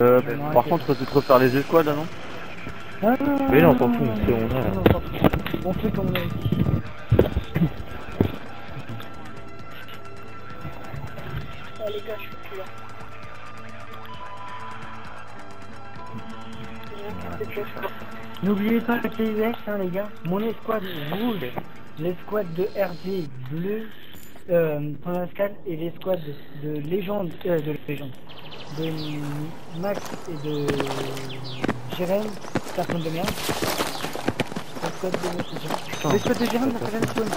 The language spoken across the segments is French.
Par contre, tu te refaire les escouades là, non? Mais là, on s'en fout, c'est on a. On fait comme on a dit. Ah les gars, je suis plus là. N'oubliez pas le TUS, hein, les gars. Mon escouade rouge, l'escouade de RD bleu, Pascal, et l'escouade de légende, de Max et de Jérém, personne de merde. L'escouade de Jérém, ça fait la spawn.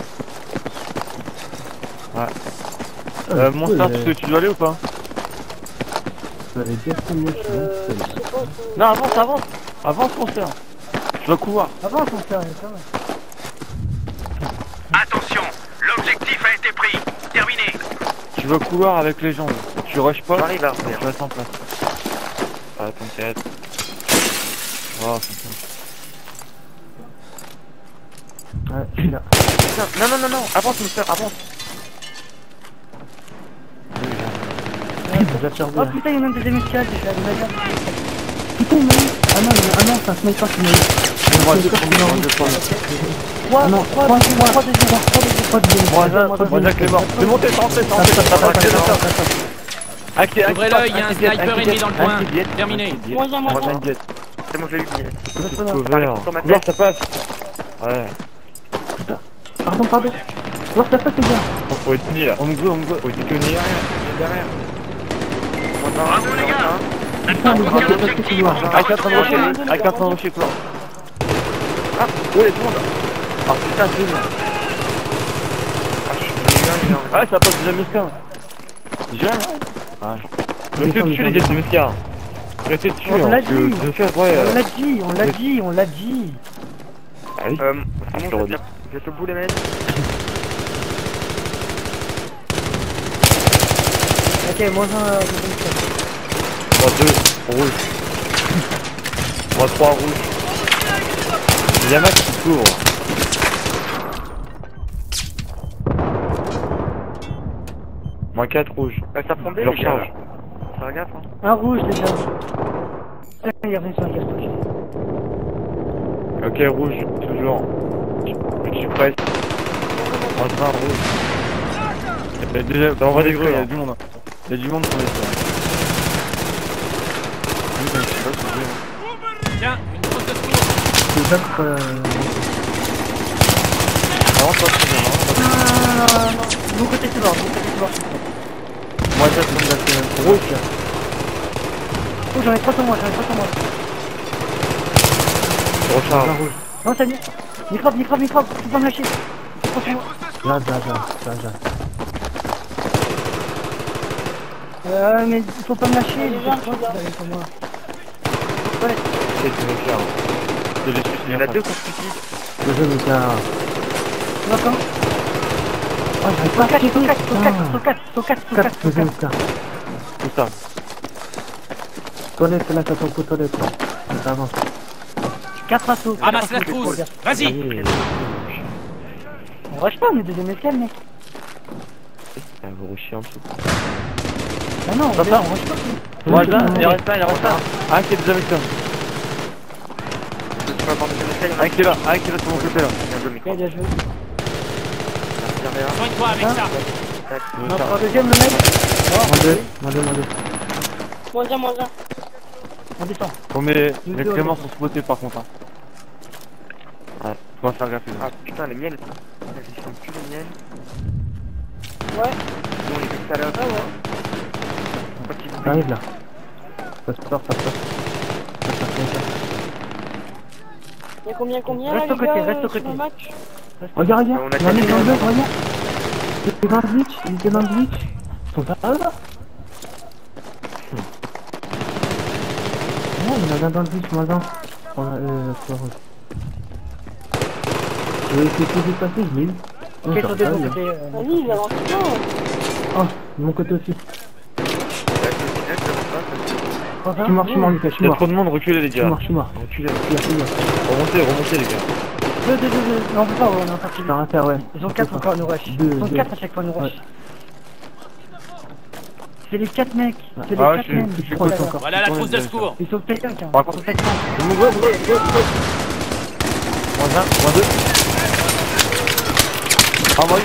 Ouais. Monster, tu sais où tu dois aller ou pas? Non, avance, avance Monster. Je dois courir. Avance, on fait, ça va. Attention, l'objectif a été pris. Terminé. Tu veux couloir avec les gens. Tu rushes pas. J'arrive à Tu restes en place. Ah, t'inquiète. Oh, t'inquiète. Ouais, je suis là. Non, avance, Monster, avance. Oh putain, il y a même des escales, j'ai fait la dernière. Putain, il m'a eu. Ah non, c'est un sniper qui m'a eu. Moi, je prends. 3 non, 3 des Jack est mort. C'est monté, c'est rentré. Ouvrez l'œil, il y a un sniper ennemi dans le coin. Terminé. C'est bon, j'ai eu. Couvert, ça passe. Ouais. Pardon. Voir ça passe, les gars. Faut être ni là. On me veut. Faut être que ni derrière. Bravo les gars. Putain, les gars, c'est pas ce que tu dois. Avec un train de rocher, quoi. Ah, ouais, tout le monde. Ah putain, c'est bien. Ah, ça passe déjà Muscar. Déjà, ouais. Je vais essayer de tuer les gars de Muscar. Je vais essayer de tuer. On l'a dit. On l'a dit. Ah oui. Je te redis. Je te boule les mecs. Ok, moins 1 Moins 2, rouge. Moins 3, rouge. Il y a Max qui court. Moins 4, rouge. Ça prend Je bien, le les gars. recharge. Ça regarde, hein. un rouge déjà. Il y a rien sur un cartouche. Ok, rouge, toujours. Je suis prêt. Moins 20, rouge. Déjà, on va des grues, il y a du monde. Il y a du monde sur les soirs. Tiens, une grosse de secours. Les autres. Non, pas très bien. Non. Mon côté, c'est mort. Moi, ça, c'est la rouge. Oh, j'en ai 3 sur moi. Je recharge. Non, ça y est. Microbe, faut pas me lâcher. Là. Mais il faut pas me lâcher, les gens, pour moi. Ouais. Il y en a deux constitués. D'accord. Oh, j'arrive pas. Saucate. Tout ça. Toilette, là, t'as ton coup de toilette, là. Ça avance. 4 assauts. Ramasse la trousse. Vas-y. On rush pas, on est deuxième escale, mec. Vous rushez en dessous. Bah non, on rush pas. Moi, il reste un. Un qui est déjà avec toi. Un qui est là de mon côté là. Ok, bien joué. Soigne-toi avec ça. On en prend deuxième, le mec. Moins deux. Moins un. On descend. Bon, mais les Clément sont spotés par contre. Ouais, faut faire gaffe. Ah putain, les miennes. Ils sont plus les miennes. Ouais. On les fait tout à l'heure. Ah ouais. Arrive là. Ça sort. Il y a combien reste au côté. Regarde. On a Il était dans le glitch. Il était dans le glitch. Ils sont pas là. Non, il y en a un dans le glitch, moins 1. Je vais essayer de passer, je l'ai eu. Ok, sur deux, mon côté. Vas-y, il avance pas. Oh, de mon côté aussi. Je Je suis mort, Lucas, je suis Il y a mort. trop de monde, reculez les gars. Je suis mort. Reculez. Remontez les gars. Deux. Non, on peut pas, on est en partie. Ça va faire, ouais. Ils sont 4 encore, nous rush. Ils sont 4 à chaque fois, nous rush. c'est les 4 mecs. C'est les Ah, 4 je mecs. suis Ils coach sont encore. Voilà la trousse de secours. Ils sont quelqu'un, tiens. Par contre, Ils sont quelqu'un. moins 1, moins 2. Ah, moi,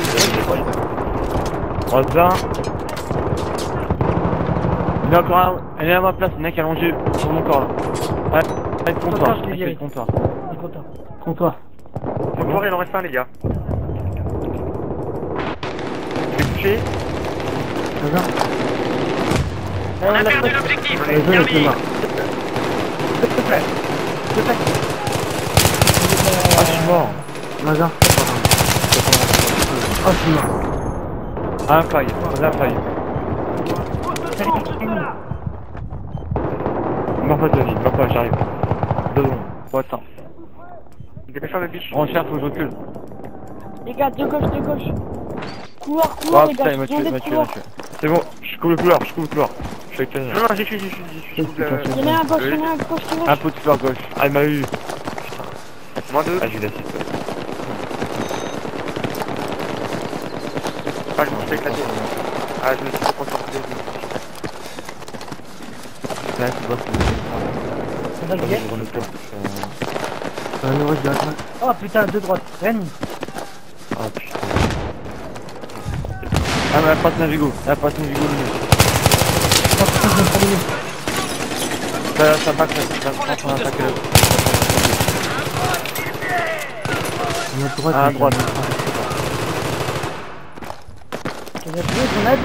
moins 1. Il y a encore un. Elle est à ma place, le mec allongé sur mon corps là. Ouais, avec le comptoir. Je l'ai Avec viré. le comptoir. Il est content. Comptoir. Comptoir, il en reste un, les gars. Je vais toucher. Mazin. On a perdu l'objectif. Mazin, il est mort. S'il te plaît. S'il te plaît. Ah, je suis mort. Mazin. Oh, je suis mort. Un faille, un faille. Meurs pas, Tony, meurs pas, j'arrive. 2 secondes, faut attendre. Dépêche-toi, ma biche. Renchère, faut que je recule. Les gars, de gauche, de gauche. Couloir, Ah couloir, les putain, gars. il m'a tué, Dans il les m'a tué, il couloirs. m'a tué. C'est bon, je couvre le couloir, je couvre le couloir. Je suis avec Tony. Non, non, j'ai tué. Il y en a un à gauche, il y en a un à gauche, qui Un gauche. peu de couloir gauche. Ah, il m'a eu. Moins 2. Ah, j'ai l'assiste. Ah, je me suis éclaté. Ah, je me suis trop concentré. Là, c'est bon, On va le guet. Le reste de la droite. Oh putain, de droite. Rennes. Ah, putain. Ah, mais elle passe Navigo. Elle passe Navigo, le mieux. Oh putain, je viens de s'allumer. Ça back, ça va attaquer là. On est à droite. Ah, à droite. Tu as trouvé ton aide.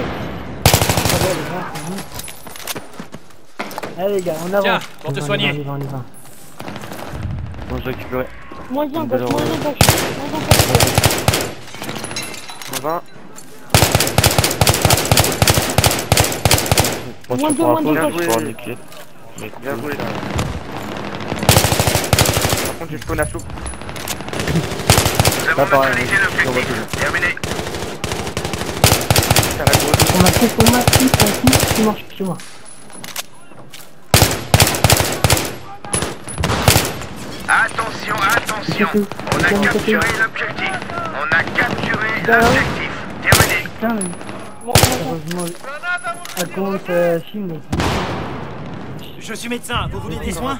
Allez les gars, on Tiens, avance. pour te On y soigner. va. Bon, je récupérais. Moins un gauche, moins un gauche. Moins un gauche. On va. Bon, Moins tu deux, prends moins la deux, pause, bien je joué. pourrais niquer. Mais Bien joué, là. Par contre, j'ai spawn à soupe. là, pareil, on va tout. C'est à la grosse. On m'a fait, je suis mort, je suis mort. Attention, attention. On a capturé l'objectif. On a capturé l'objectif. Terminé. Putain, mais Bon, heureusement. À compte film. Je suis médecin, vous voulez des soins?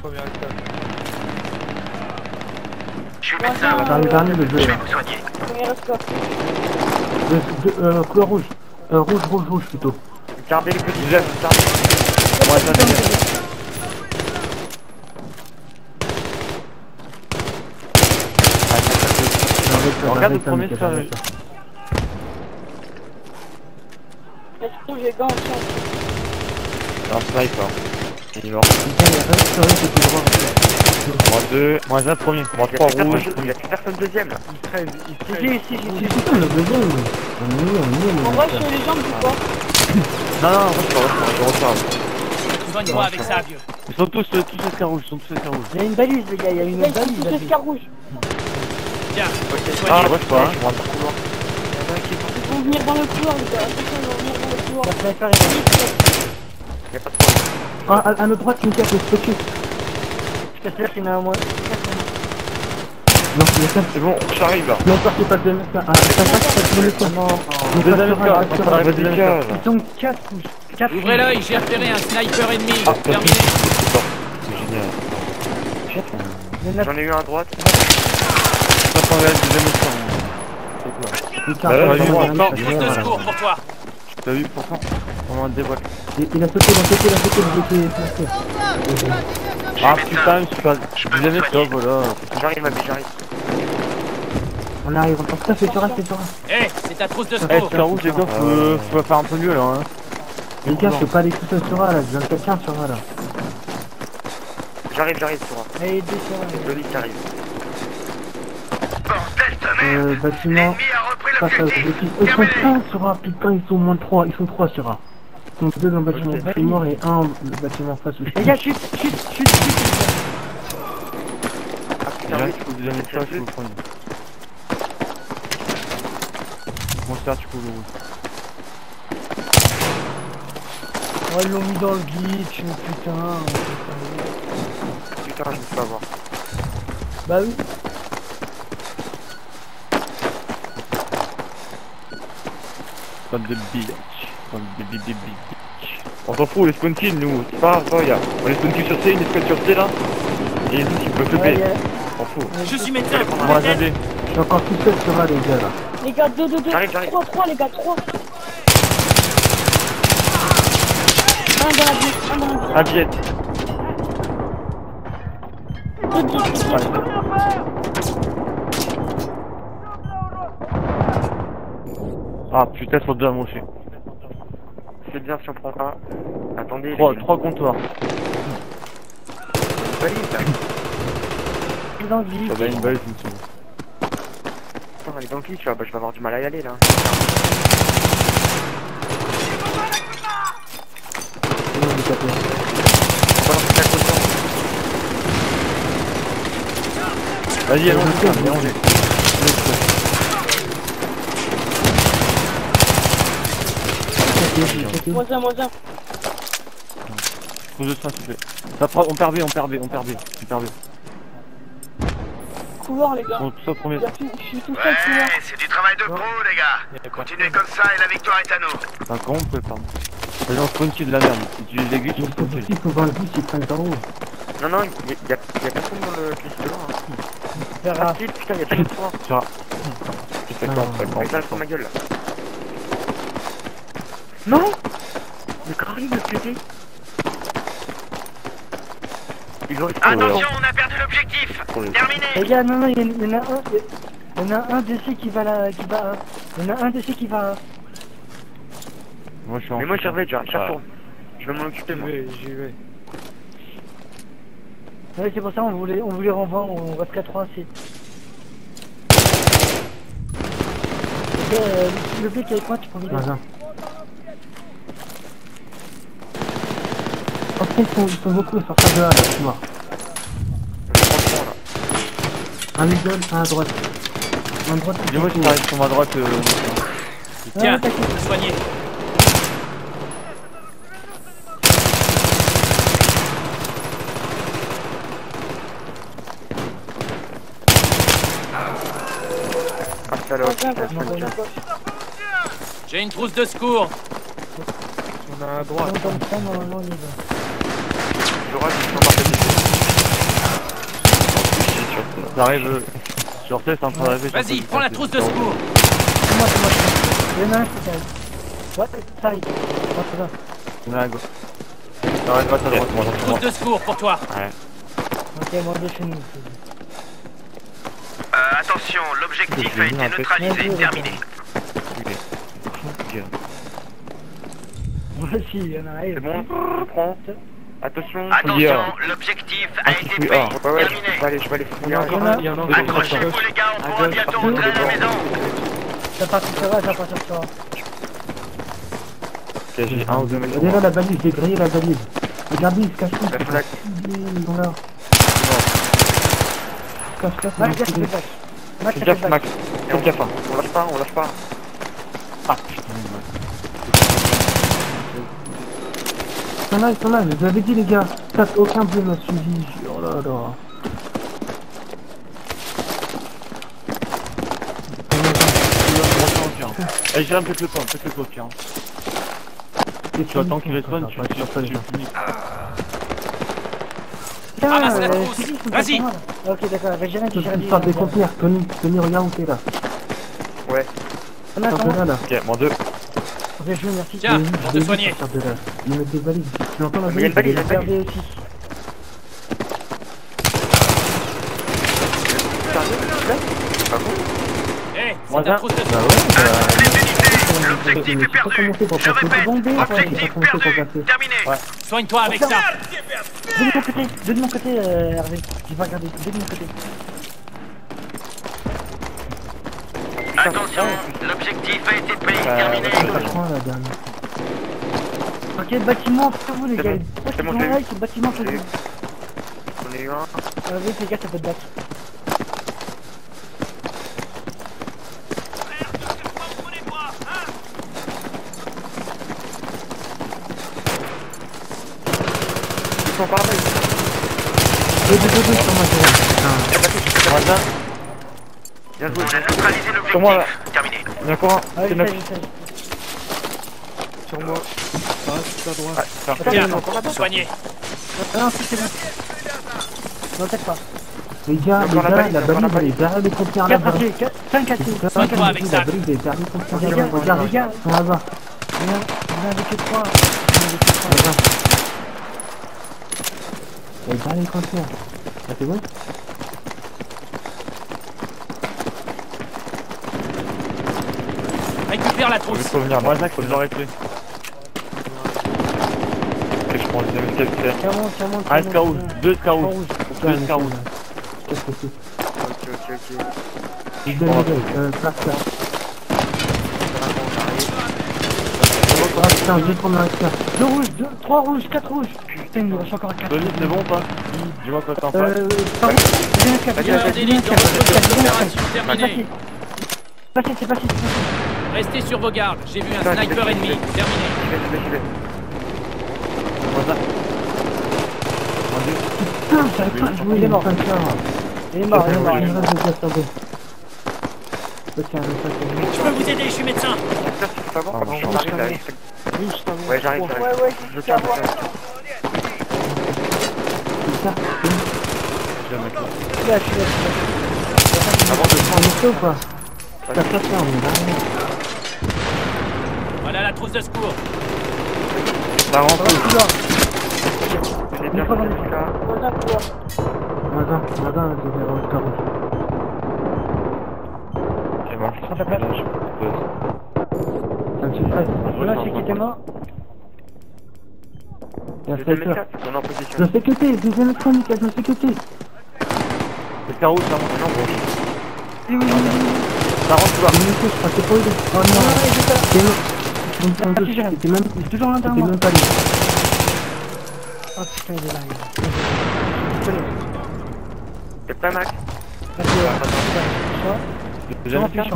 Je suis médecin. Dans le dernier, le Je bleu, vais là. vous soigner. premier score. Couleur rouge. Rouge plutôt. Gardez les petits. Deuxième, moi, ça, deuxième. Regarde le premier, ça. Est-ce que j'ai gants, tiens. Un sniper. Il est mort. Putain, il y a rien qui c'est tout droit. Moins 2, moins 1 premier, moins 3 rouge. Il y a plus personne deuxième. J'ai Putain, le deuxième, on On va sur les jambes du corps. Non, non, je recharge. Soigne-moi avec ça, vieux. Ils sont tous escar rouge, ils sont tous escar rouge. Il y a une balise les gars, il y a une Là, ils sont balise. tous escar rouge. Tiens, Ah, soignez. rush pas, hein. Ils vont venir dans le couloir, les gars. Attention, ils vont venir dans le couloir. La sniper est Il y a pas de problème. Ah, à notre droite, une carte, focus. Je t'assure qu'il y en a un moins. Non, il y a ça. C'est bon, j'arrive là. Non, pas c'est pas le mec là. Ah, ça passe, ça se met le temps. Non, Deuxième escar, Passe sur on un, arrive à deuxième escar. ils sont 4 rouges. 4 Ouvrez l'œil, j'ai repéré un sniper ennemi. Ah, Terminé. c'est génial. J'en ai eu un à droite. Ça prend la deuxième escar. Une Bah, carte, vas-y, on va on voir, va une encore. carte. Trousse de secours pour toi. T'as vu pourtant? On en dévoile. Il a sauté, il a sauté. Ah putain, je suis pas. Deuxième escar, voilà. J'arrive, ma biche, j'arrive. On arrive, on ça fait du reste, Hé, c'est ta trousse de Eh, secours. escar rouge, les gars, faut faire un peu mieux là. Hein. Les gars, je peux pas aller tout seul sur A là, je viens de quelqu'un sur A là. J'arrive, Sora. Allez, descends. Loli qui arrive. Bordel de merde. Bâtiment, L'ennemi a repris face à l'objectif. l'objectif. Ils sont 5 sur A, putain, ils sont au moins 3, ils sont 3 sur A. Ils sont 2 dans le bâtiment mort et 1 le bâtiment face au Les gars, chute. Ah putain, Là, oui. tu couvres le deuxième escar, tu couvres le premier. Monster, tu couvres le rouge. Oh, ils l'ont mis dans le glitch, putain. Putain, je me fais avoir. Bah oui. Comme de bitch. Comme de bitch. On s'en fout, les spawn kills, nous. C'est pas grave, regarde. On les spawn kills sur C, une escouade sur C là. Et les autres ils peuvent Ouais, choper. On s'en fout. Je suis médecin. On va regarder. Je suis encore tout seul sur A, les gars, là. Les gars, 2, 2, 2. J'arrive. 3, les gars, 3. Un dans la vie, un dans la vie. Un jet. Deux pieds. Ah putain, trop bien mon chien. C'est bien si on prend un. Attendez. 3 comptoirs. Valise. Dans le glitch. Ça va une balle, une seconde. Attends, elle est dans le glitch, bah, je vais avoir du mal à y aller là. C'est bon, j'ai capé. On va lancer la caution. Vas-y, allons-y, allons-y. Moins un. Pose de ça, s'il te plaît. Ça prend, on perd B. On perd B. Couloir, les gars. On tout ça premier. Je suis tout seul, couloir. Ouais, c'est du travail de pro, les gars. Continuez comme ça et la victoire est à nous. Enfin, comment on peut, pardon. Les gens spawn kill de la merde. Si tu les glitches, Il on spawn kill. faut voir le bus, il prend le tarot. Non, non, y a personne dans le glitch de là. Verra. Ah, si, putain, y'a pas de point. Tu vois. Tu fais quoi, Avec ça, je prends ma gueule là. Non. Le crâne de pété. Il doit Attention, on a perdu l'objectif. Terminé. Les gars, non, il y en a un. Il y en a un DC qui va là. Il y en a un DC qui va. Moi, je suis en. Mais moi, j'y retourne. Je vais m'en occuper, moi. J'y vais. Ouais, c'est pour ça on voulait renvoyer, on reste qu'à 3 c'est. Ok, le blé qui est avec moi, tu prends l'idée. Voilà. Ok, ils sont beaucoup sur ça de A, là, tu vois. Un middle, un à droite. Un à droite, Dis-moi si t'arrives sur ma droite. Tiens, t'inquiète. soignez. Ah, salope. J'ai une trousse de secours. On a à droite. Dans le temps, normalement, il y va. J'aurai du temps par J'arrive sur C, c'est en train d'arriver. Vas-y, prends la trousse de secours. C'est moi. Il y en a un qui t'arrive. Ouais, ça arrive. Ouais, c'est ça. On est à gauche. T'arrives pas à droite, moi j'en Trousse de secours pour toi. Ok, moi, de chez nous. Attention, l'objectif a été neutralisé. Terminé. Moi aussi, il y en a un. C'est bon, je prends. Attention. Attention, l'objectif a été pris. Ouais, Terminé. je vais aller fouiller un Il y en a un. Accrochez-vous, les gars, on pourra bientôt rentrer à la maison. Ça part sur ça, ça part sur ça. Ok, j'ai un ou deux mecs. Regardez là la balise, j'ai grillé la balise. Regardez, ils se cachent tous. La flaque. Ils sont là. Cache là, Max, c'est fais bon. le bac. Max, Fais fais le gaffe, bac. Max. Fais gaffe. On lâche pas. Ah putain. Ils sont là, je vous avais dit les gars. Aucun bleu m'a suivi. Oh là là. Allez, j'ai un peu le point, Tu attends qu'il respawn, tu finis. Ramasse la trousse. Vas-y. Ok, d'accord, avec Jérémy, Tu parles des conteneurs, Tony, regarde où t'es là. Ouais. On a Sors de là. Ok, mon 2. Ok, je vous merci. Tiens, pour te soigner. Sors de là. Ils mettent des balises. Tu entends la Il y a une balise? balise, Regardez aussi. Hé, c'est Moi, ta un. trousse de Bah secours. ouais, L'objectif est perdu. Je répète, objectif perdu. Terminé. Soigne-toi avec ça. De mon côté, Hervé. J'ai pas regardé, de mon côté. Attention, l'objectif a été pris. Terminé. Je crois la dernière. Ok, bâtiment, pour vous les C'est gars. bon. Moi, C'est bon, je j'ai suis vu. c'est bâtiment pour vous. J'en ai eu un. Hervé, les gars, ça peut être bac. Ils sont par là. Deux sur moi, Jérôme. Bien joué. On a neutralisé Sur moi, là. l'objectif. Terminé. Il y en a encore un. Ouais, C'est je sais, neuf. je sais. Sur moi. Tiens, soignez. Non, c'est bon. Non, peut-être pas. Les gars, la balise, elle est derrière les conteneurs 4 là-bas. cassés, 5 cassés. Soigne-toi avec ça. La balise, elle est derrière les conteneurs Les là-bas. gars, Regarde, les gars. ils sont là-bas. Il y en avait que 3. Regarde. Elle est derrière les conteneurs. Ah, c'est bon? Récupère la Je vais trousse. prévenir. Moi, Zach, faut les arrêter. Ok, je prends le deuxième escalier. Tiens-moi. Un escarrouge, 2 escarrouges. 2 escarrouges. Qu'est-ce que c'est? Ok. Je donne les place là. Ah putain, je vais prendre un escar. 2 rouges, 3 rouges, 4 rouges. Putain, il nous reste encore 4. Denis, c'est bon ou pas? Dis-moi quoi t'en penses. Par contre, j'ai un escar, Mineur d'élite dans votre opération terminée. C'est passé. Restez sur vos gardes. J'ai vu un sniper ennemi. Terminé. J'y vais. Putain, j'arrive pas à jouer, Il est mort. pas le faire. Il est mort. Il reste des gars, attendez. Ok, un message. Je peux vous aider, je suis médecin. J'espère que c'est pas bon, Ah, quand bon, on arrive là. Ouais, j'arrive. Je calme. C'est ça? Là, je suis là. Avant de On est chaud ou pas? T'as pas fait, on est derrière. Voilà la trousse de secours. Ça rentre. j'ai bien fait là. Mazin, je vais vers le carreau. C'est bon. Ça fait plaisir. Un petit frère. Là, c'est qui était mort. Il y a Deuxième Sniper. escale, on est en position. Je fais que t'es, deuxième électronique, je fais que t'es. Escarrouge, ça rentre. Non, bon. Oui. Ça rentre, tu vois. Je crois que c'est pas eu. Oh non, t'es même, Il est toujours là t'es derrière moi. même pas lui. Oh putain, il est là. T'es prêt, Max? Deuxième escale.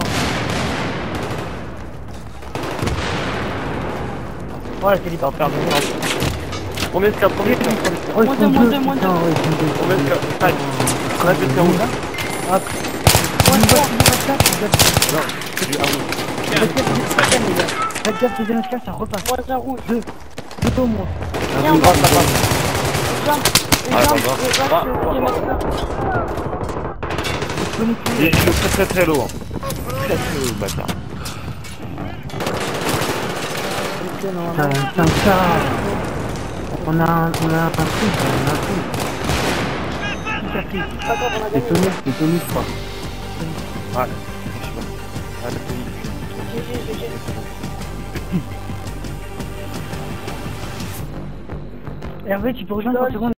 Ouais, c'est libre. Premier escale, premier escale. Oh, ils Moins sont deux, moins deux, deux, moins putain, deux. ouais, ils sont deux. Premier escale. Tac. Reste escarrouge. Faites gaffe, deuxième escale, ça repasse. Moins un rouge. 2 au moins. Viens, on va. Ah, Il est très lourd. Très lourd, bâtard. Putain, ça. On a un truc. C'est Tony, je crois. Ouais. Hervé, tu peux rejoindre 30 secondes.